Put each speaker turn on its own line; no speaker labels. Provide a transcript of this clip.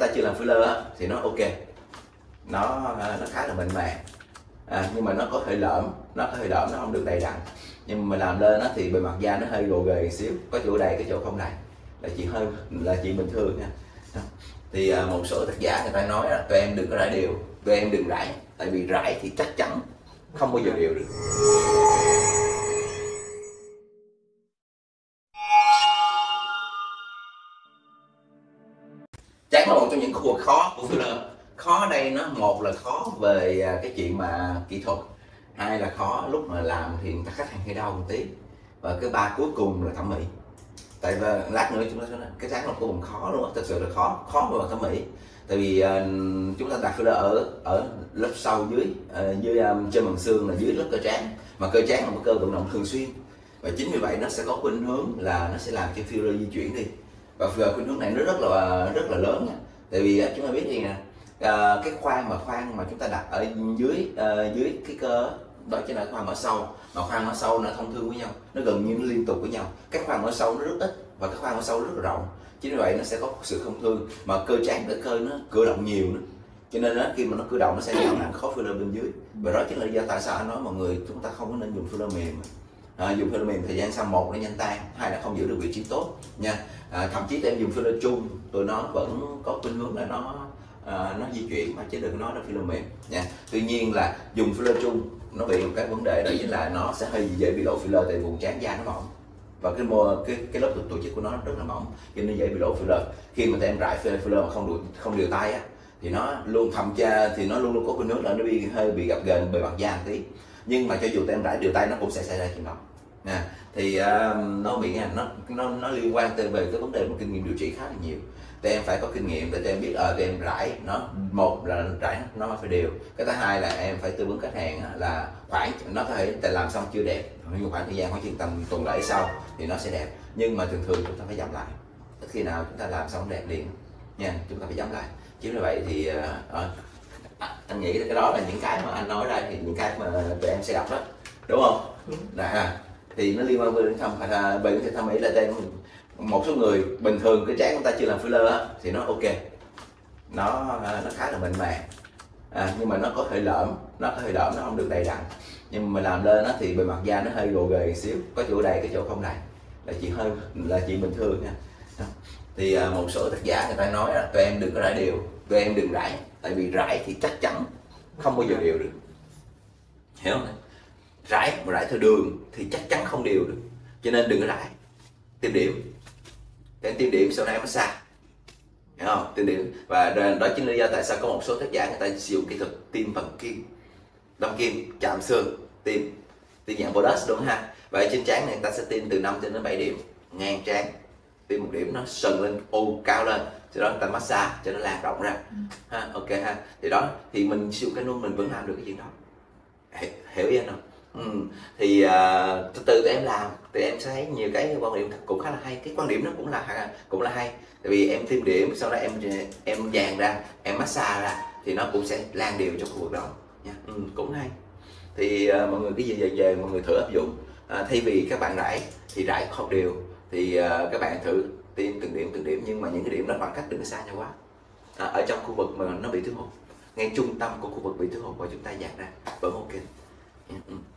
ta chưa làm filler á, thì nó ok, nó khá là mịn màng, nhưng mà nó có hơi lõm, nó không được đầy đặn. Nhưng mà làm lên á thì bề mặt da nó hơi gồ ghề xíu, có chỗ đầy cái chỗ không đầy, là chuyện bình thường nha. Thì một số tác giả người ta nói là tụi em đừng có rải đều, tụi em đừng rải, tại vì rải thì chắc chắn không bao giờ đều được. Trán là một trong những khu vực khó của filler. Khó ở đây nó một là khó về cái chuyện mà kỹ thuật, hai là khó lúc mà làm thì khách hàng hay đau một tí, và cái ba cuối cùng là thẩm mỹ. Tại vì lát nữa chúng ta sẽ nói cái trán là vô cùng khó luôn, thật sự là khó về mặt thẩm mỹ. Tại vì chúng ta đặt filler ở lớp sau dưới trên màng xương là dưới lớp cơ trán, mà cơ trán là một cơ vận động thường xuyên, và chính vì vậy nó sẽ có khuynh hướng là nó sẽ làm cho filler di chuyển đi, và khuynh hướng này nó rất là lớn nha. Tại vì chúng ta biết gì nè, cái khoang mà chúng ta đặt ở dưới cái cơ đó chính là khoang ở sâu, mà khoang ở sâu nó thông thương với nhau, nó gần như nó liên tục với nhau. Cái khoang ở sâu nó rất ít và cái khoang ở sâu rất là rộng, chính vì vậy nó sẽ có sự không thương, mà cơ trán cái cơ nó cử động nhiều nữa, cho nên đó, khi mà nó cử động nó sẽ giảm nặng khó filler bên dưới. Và đó chính là lý do tại sao anh nói mọi người chúng ta không có nên dùng filler mềm. Dùng filler mềm thời gian sau, một nó nhanh tan, hai là không giữ được vị trí tốt nha. Thậm chí em dùng filler chung tụi nó vẫn có khuynh hướng là nó di chuyển, mà chứ đừng nói là filler mềm nha. Tuy nhiên là dùng filler chung nó bị một cái vấn đề đó chính là nó sẽ hơi dễ bị lộ filler, tại vùng trán da nó mỏng và cái lớp tổ chức của nó rất là mỏng, cho nên dễ bị lộ filler. Khi mà em rải filler mà không đều tay á, thì nó luôn luôn có khuynh hướng là nó hơi bị gập ghềnh bề mặt da một tí. Nhưng mà cho dù em rải đều tay nó cũng sẽ xảy ra chuyện đó nè. Thì nó liên quan tới về cái vấn đề một kinh nghiệm điều trị khá là nhiều. Tụi em phải có kinh nghiệm để tụi em biết tụi em rải nó, một là rải nó phải đều, cái thứ hai là em phải tư vấn khách hàng là nó có thể làm xong chưa đẹp, nhưng khoảng thời gian khoảng chừng tầm tuần lễ sau thì nó sẽ đẹp. Nhưng mà thường chúng ta phải dặm lại, ít khi nào chúng ta làm xong đẹp liền nha, chúng ta phải dặm lại. Chính vì vậy thì anh nghĩ cái đó là những cái mà anh nói ra, thì những cái mà tụi em sẽ đọc đó, đúng không? Thì nó liên quan đến thẩm mỹ là tên một số người bình thường cái trán của ta chưa làm filler á, thì nó ok, nó khá là mịn màng, nhưng mà nó có hơi lõm, nó không được đầy đặn. Nhưng mà làm lên á thì bề mặt da nó hơi gồ ghề xíu, có chỗ đầy cái chỗ không đầy, là chuyện bình thường nha. Thì một số tác giả người ta nói là tụi em đừng có rải đều, tụi em đừng rải, tại vì rải thì chắc chắn không bao giờ đều được, hiểu không? Rải theo đường thì chắc chắn không đều được, cho nên đừng có rải. Tìm điểm, tìm điểm sau này massage, hiểu không? Tìm điểm. Và đó chính là lý do tại sao có một số tác giả người ta sử dụng kỹ thuật tiêm bằng kim, đâm kim chạm xương, tiêm dạng Botox, đúng ha. Và trên trán này người ta sẽ tiêm từ 5 đến 7 điểm ngang trán, tiêm một điểm nó sần lên, cao lên, sau đó người ta massage cho nó lan rộng ra, ha, ok ha. Thì đó, thì mình sử dụng cái nung mình vẫn làm được cái chuyện đó, hiểu ý anh không? Thì từ từ tụi em làm, tụi em sẽ thấy nhiều cái quan điểm cũng khá là hay. Cái quan điểm nó cũng là hay, tại vì em tiêm điểm, sau đó em dàn ra, em massage ra thì nó cũng sẽ lan đều trong khu vực đó nha. Cũng hay. Thì mọi người cái gì về mọi người thử áp dụng. Thay vì các bạn rải không đều thì các bạn thử tiêm từng điểm, nhưng mà những cái điểm đó khoảng cách đừng có xa nhau quá, ở trong khu vực mà nó bị thiếu hụt, ngay trung tâm của khu vực bị thiếu hụt, và chúng ta dàn ra vẫn ok.